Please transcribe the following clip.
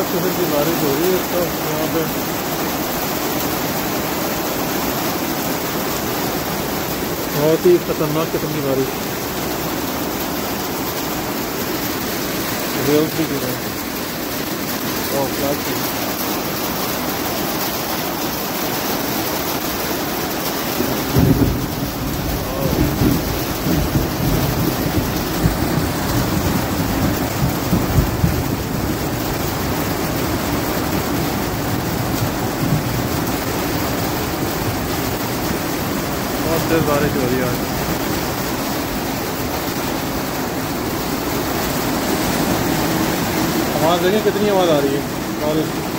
किस्म की बारिश हो रही है तो यहाँ पे बहुत ही खतरनाक किस्म की बारिश रेल भी गिरा और फ्लैट बहुत तेज बारिश हो रही है आज। आवाज़ देखें कितनी आवाज़ आ रही है बारिश।